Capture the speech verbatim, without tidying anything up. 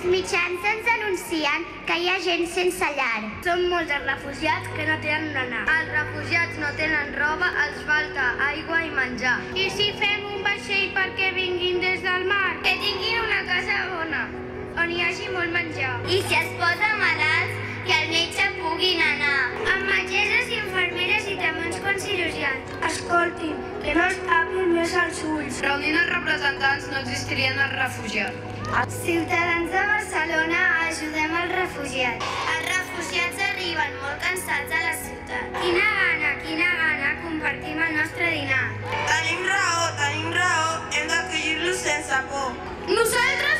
Els mitjans ens denuncien que hi ha gent sense llar. Són molts els refugiats que no tenen on anar. Els refugiats no tenen roba, els falta aigua i menjar. I si fem un vaixell perquè vinguin des del mar? Que tinguin una casa bona, on hi hagi molt menjar. I si es posa malalts, que al metge puguin anar. Amb metgesses i infermeres i també uns quants cirurgians. Escoltin, que no els tapin més els ulls. Reunint els representants no existirien els refugiats. Ciutadans de Barcelona, ajudem els refugiats. Els refugiats arriben molt cansats a la ciutat. Quina gana, quina gana, compartim el nostre dinar. Tenim raó, tenim raó, hem d'acollir-los sense por. Nosaltres